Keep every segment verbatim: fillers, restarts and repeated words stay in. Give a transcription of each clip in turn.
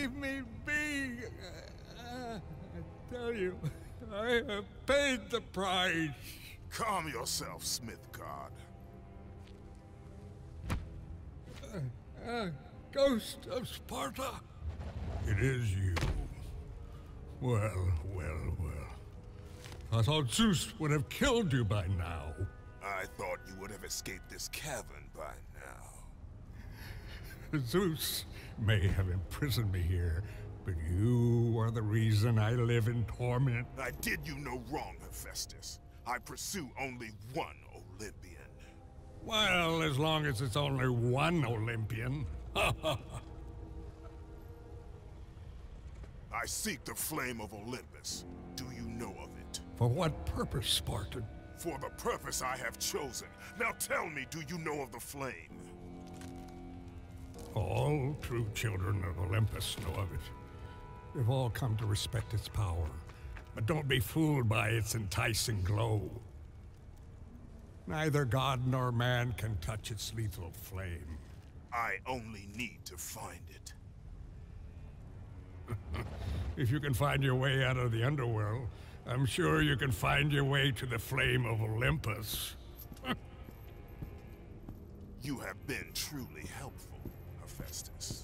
leave me be. Uh, I tell you, I have paid the price. Calm yourself, Smith God. Uh, uh, Ghost of Sparta. It is you. Well, well, well. I thought Zeus would have killed you by now. I thought you would have escaped this cavern by now. Zeus may have imprisoned me here, but you are the reason I live in torment. I did you no wrong, Hephaestus. I pursue only one Olympian. Well, as long as it's only one Olympian. I seek the flame of Olympus. Do you know of it? For what purpose, Spartan? For the purpose I have chosen. Now tell me, do you know of the flame? All true children of Olympus know of it. They've all come to respect its power. But don't be fooled by its enticing glow. Neither god nor man can touch its lethal flame. I only need to find it. If you can find your way out of the underworld, I'm sure you can find your way to the flame of Olympus. You have been truly helpful, Hephaestus.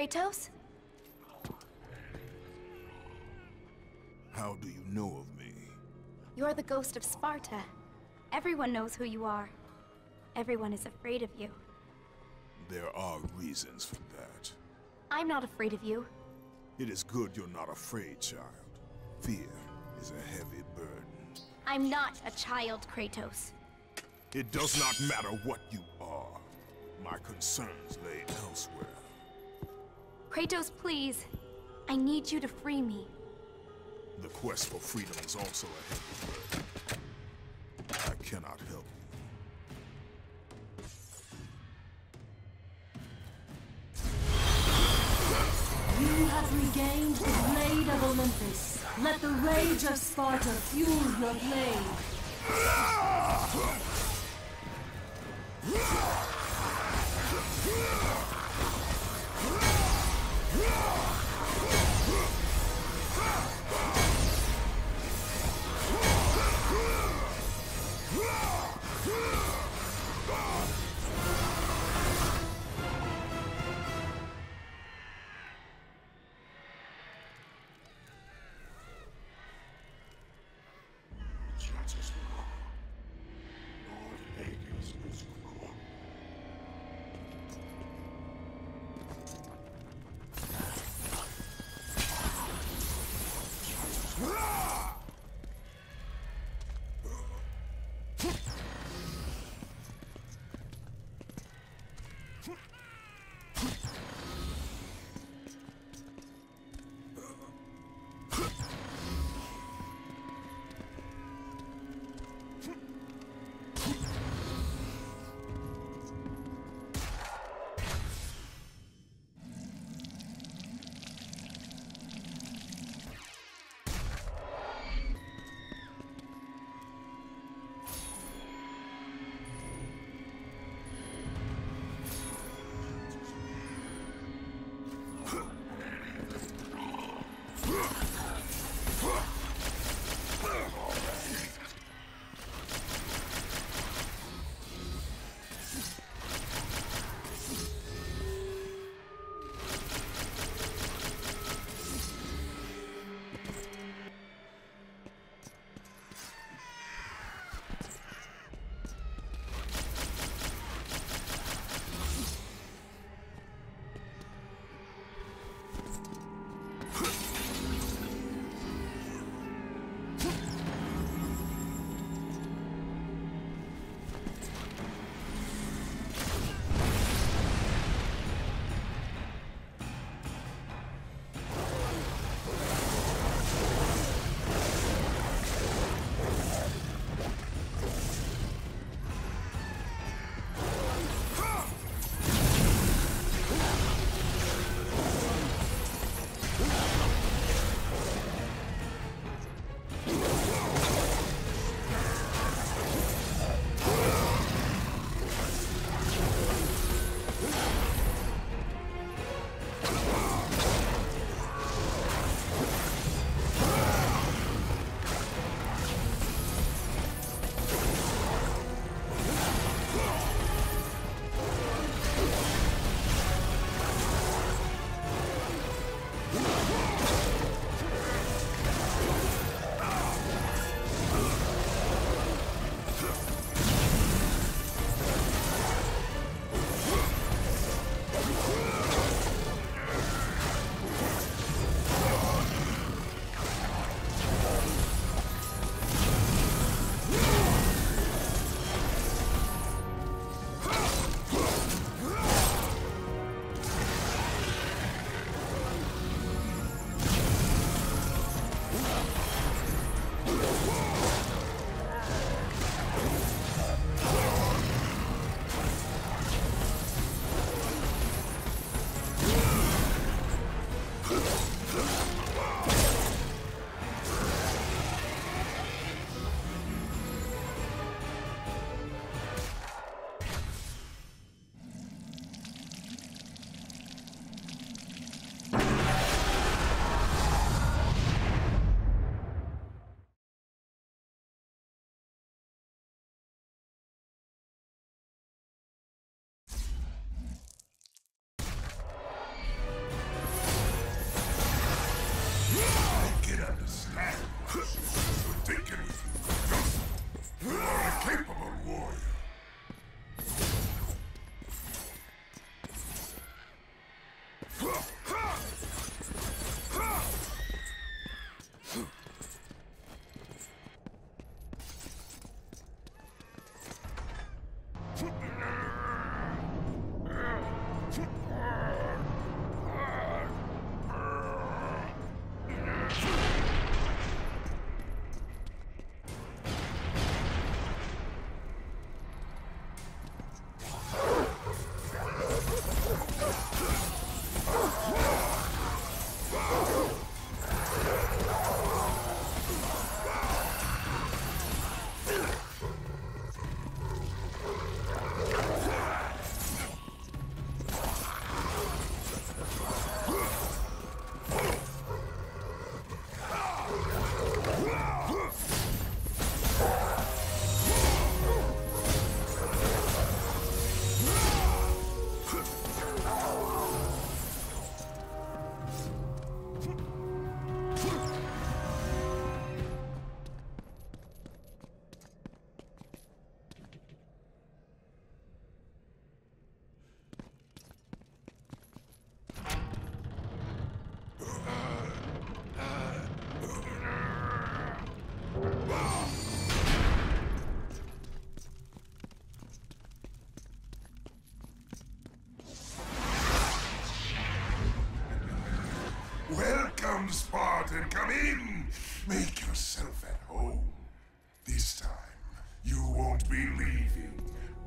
Kratos? How do you know of me? You're the ghost of Sparta. Everyone knows who you are. Everyone is afraid of you. There are reasons for that. I'm not afraid of you. It is good you're not afraid, child. Fear is a heavy burden. I'm not a child, Kratos. It does not matter what you are. My concerns lay elsewhere. Kratos, please. I need you to free me. The quest for freedom is also a heavy burden. I cannot help you. You have regained the blade of Olympus. Let the rage of Sparta fuel your blade. Jesus. then come in. Make yourself at home. This time, you won't be leaving.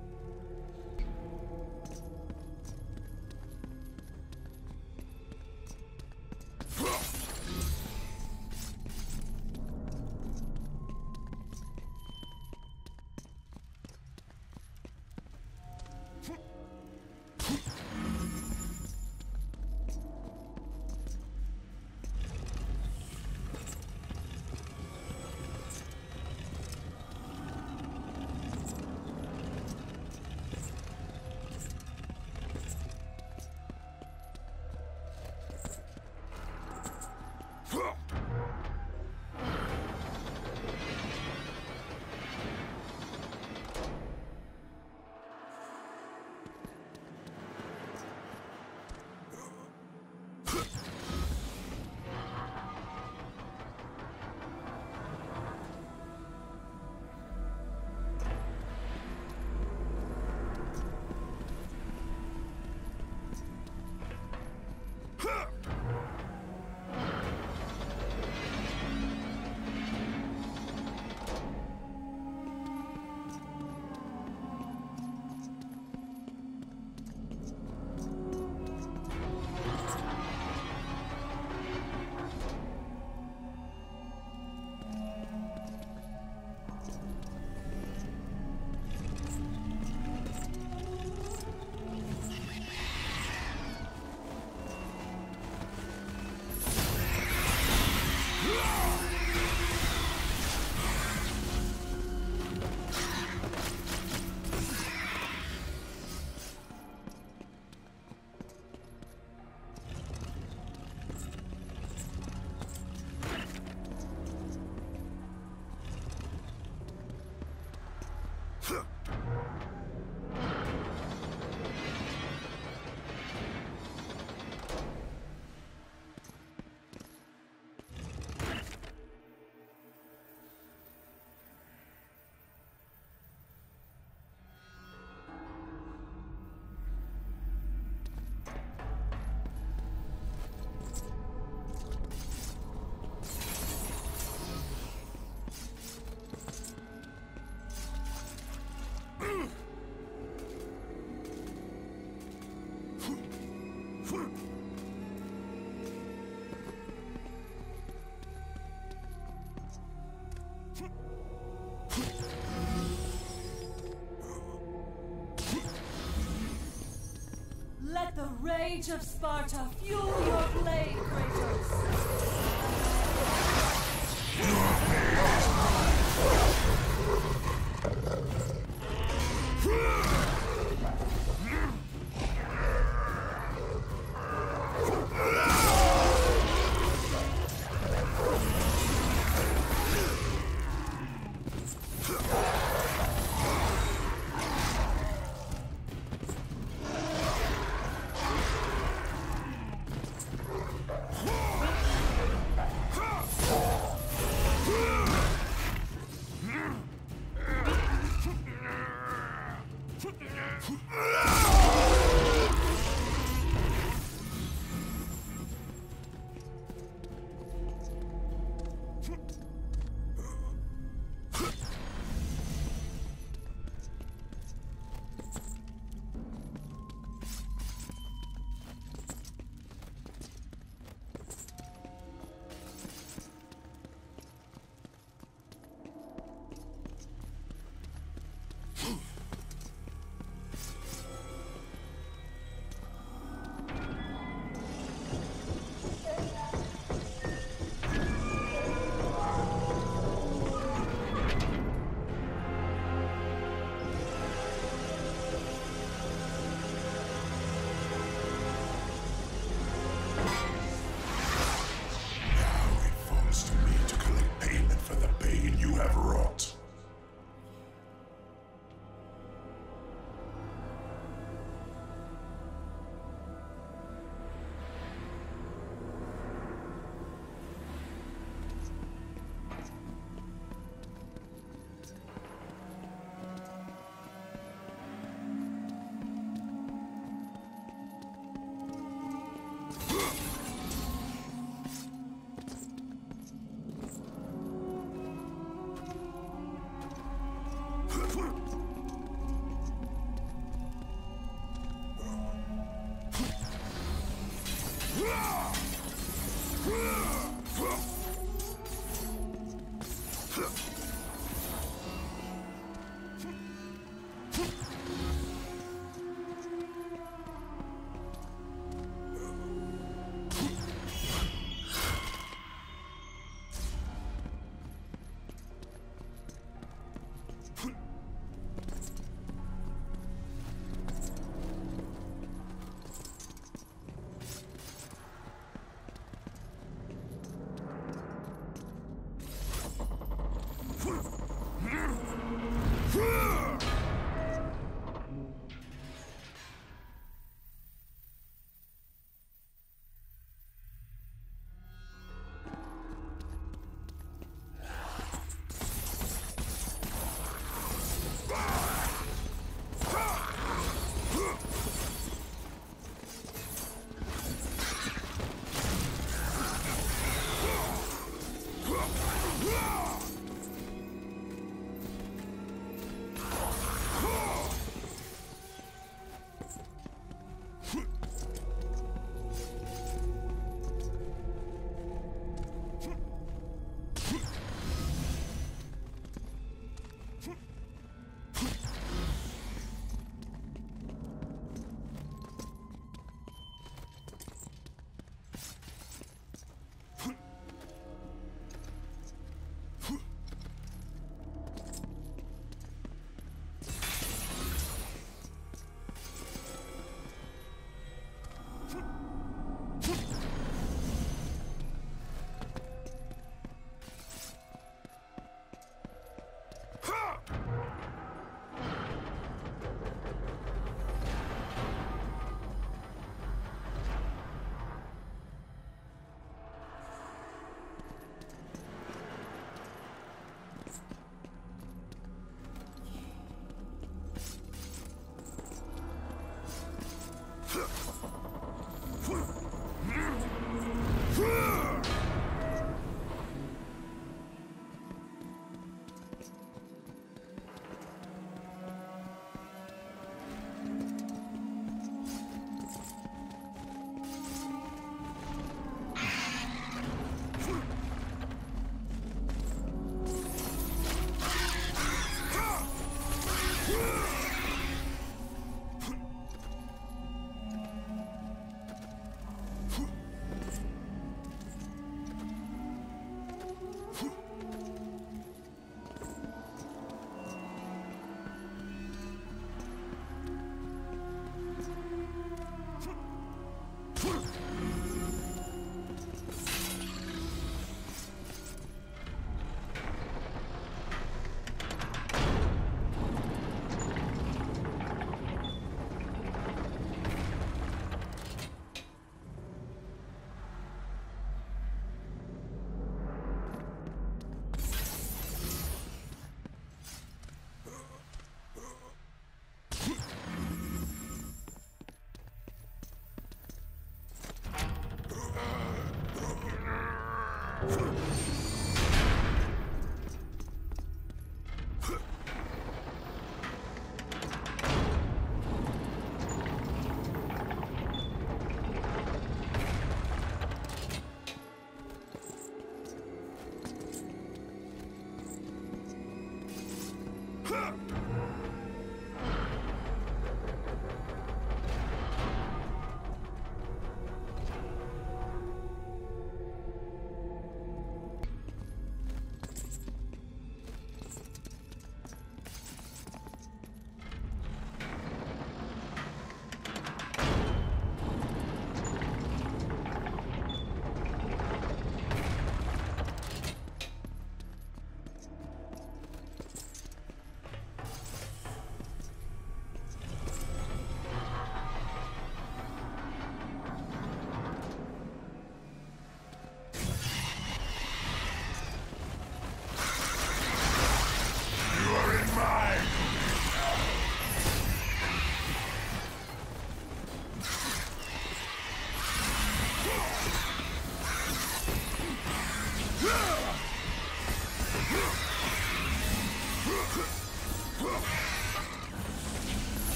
Let the rage of Sparta fuel your blade, Kratos!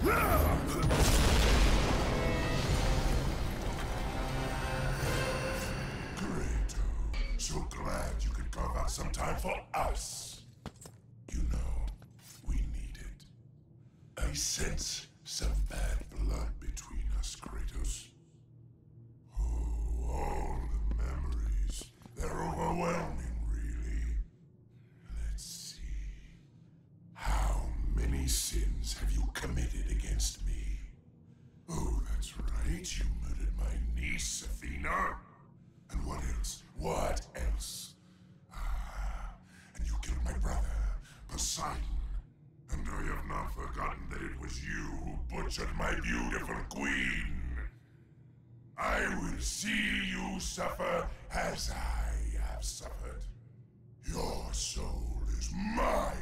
So glad you could carve out some time for us. You know, we need it. I sense some bad blood between us, Kratos. Oh, all the memories. They're overwhelming, really. Let's see. How many sins have you committed against me? Oh, that's right. You murdered my niece, Athena. And what else? What else? Ah, and you killed my brother, Poseidon. And I have not forgotten that it was you who butchered my beautiful queen. I will see you suffer as I have suffered. Your soul is mine.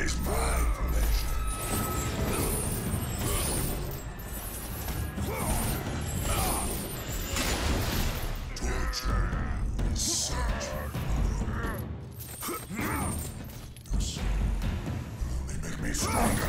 is my pleasure. Torture is such Your soul will only make me stronger.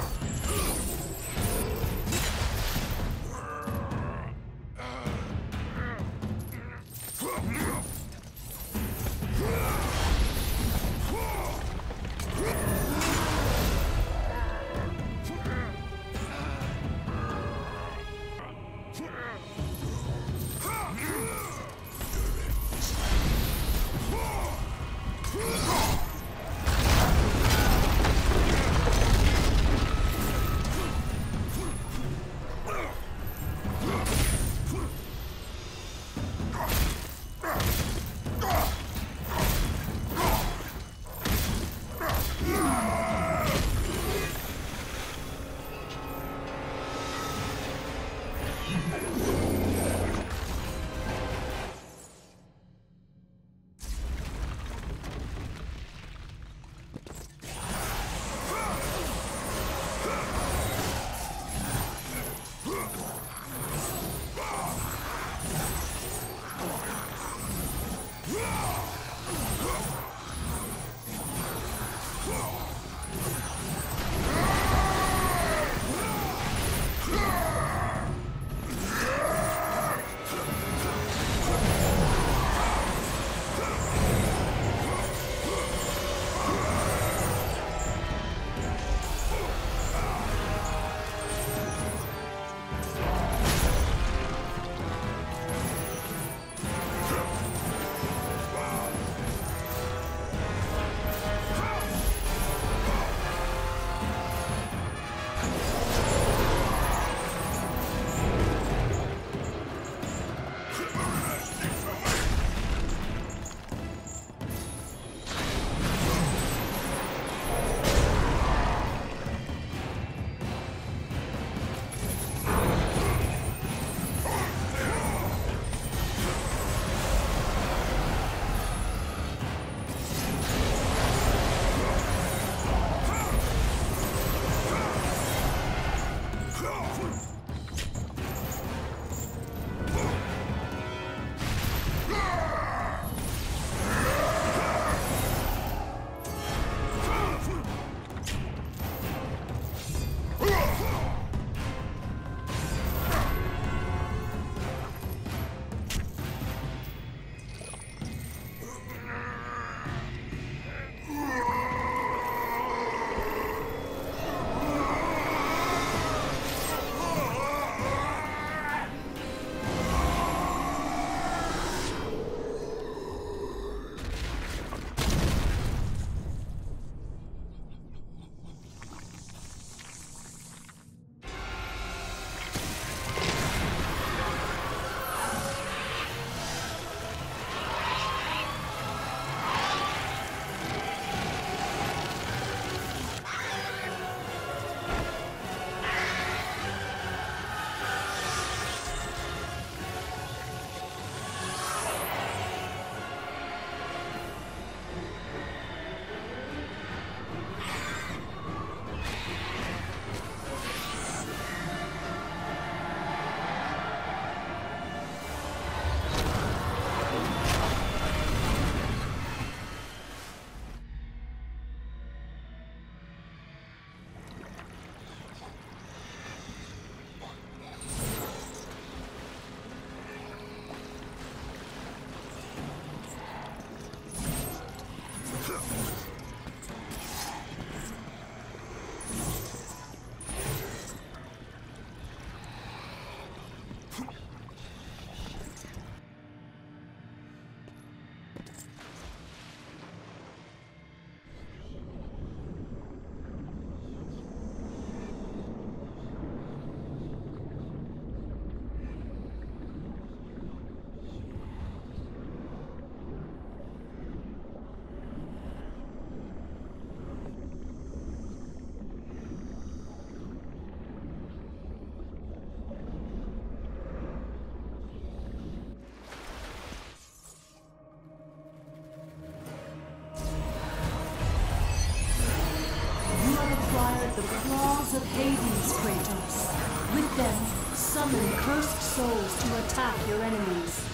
You have acquired the claws of Hades, Kratos. With them, summon cursed souls to attack your enemies.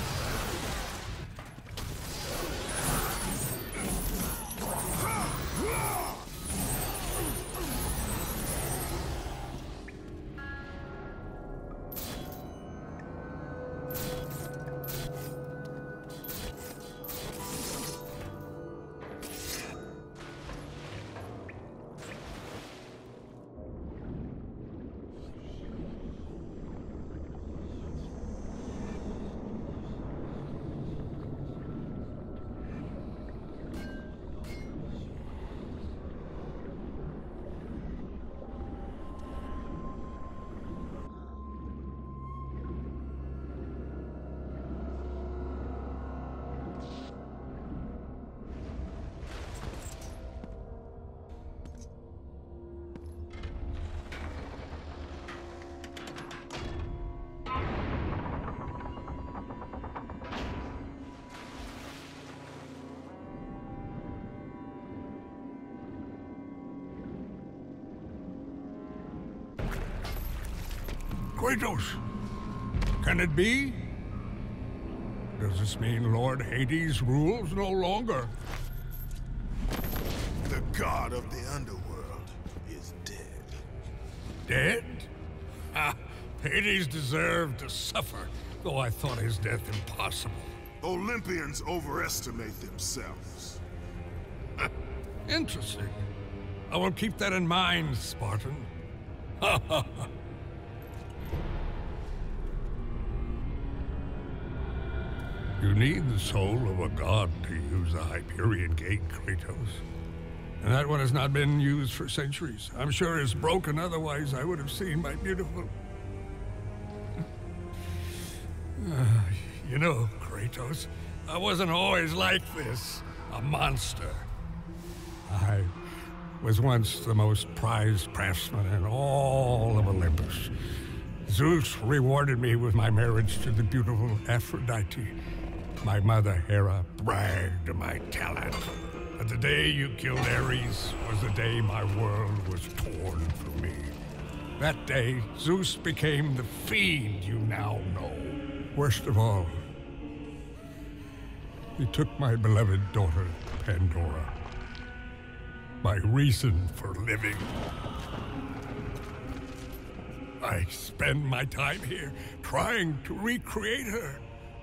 Kratos! Can it be? Does this mean Lord Hades rules no longer? The god of the underworld is dead. Dead? Ah, Hades deserved to suffer, though I thought his death impossible. Olympians overestimate themselves. Interesting. I will keep that in mind, Spartan. Ha ha ha. You need the soul of a god to use the Hyperion Gate, Kratos. And that one has not been used for centuries. I'm sure it's broken, otherwise I would have seen my beautiful... uh, you know, Kratos, I wasn't always like this. A monster. I was once the most prized craftsman in all of Olympus. Zeus rewarded me with my marriage to the beautiful Aphrodite. My mother, Hera, bragged of my talent. But the day you killed Ares was the day my world was torn from me. That day, Zeus became the fiend you now know. Worst of all, he took my beloved daughter, Pandora. My reason for living. I spend my time here trying to recreate her.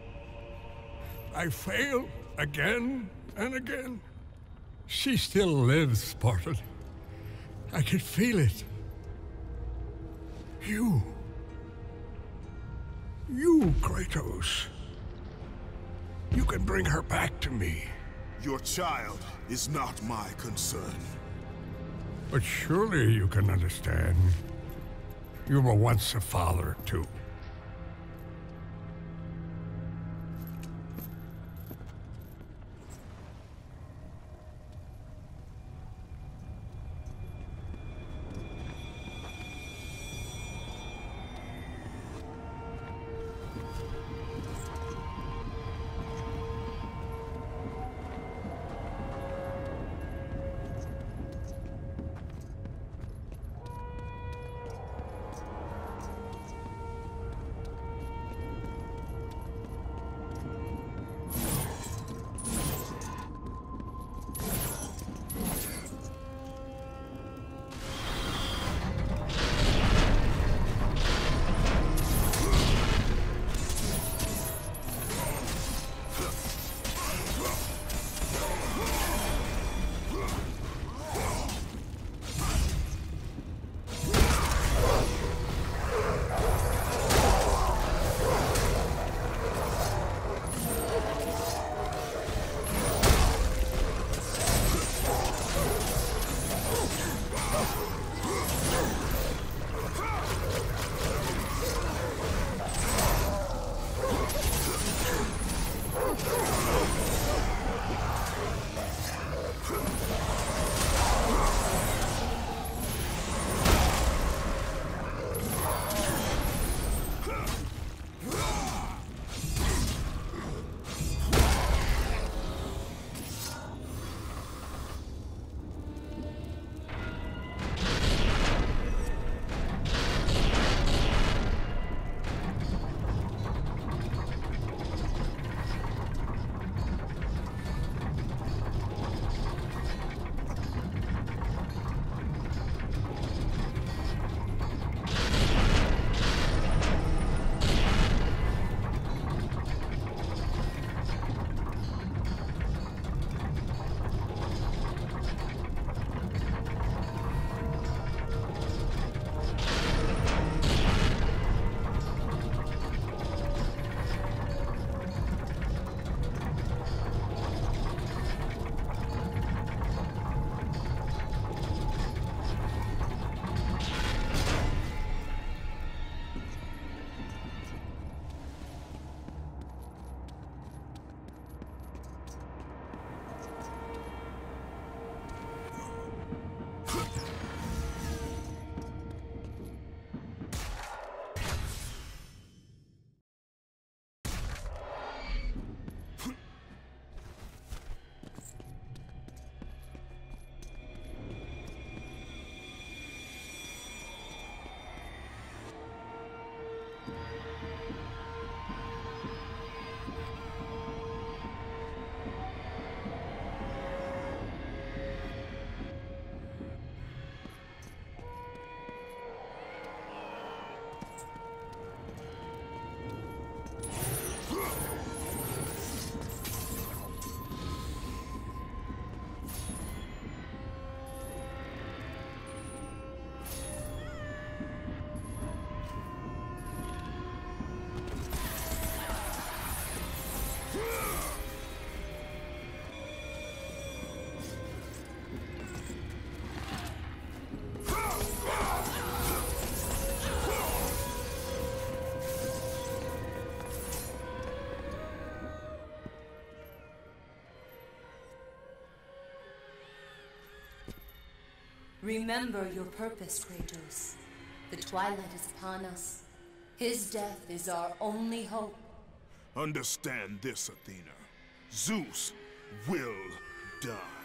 I fail again and again. She still lives, Spartan. I can feel it. You. You, Kratos. You can bring her back to me. Your child is not my concern. But surely you can understand. You were once a father, too. Remember your purpose, Kratos. The twilight is upon us. His death is our only hope. Understand this, Athena. Zeus will die.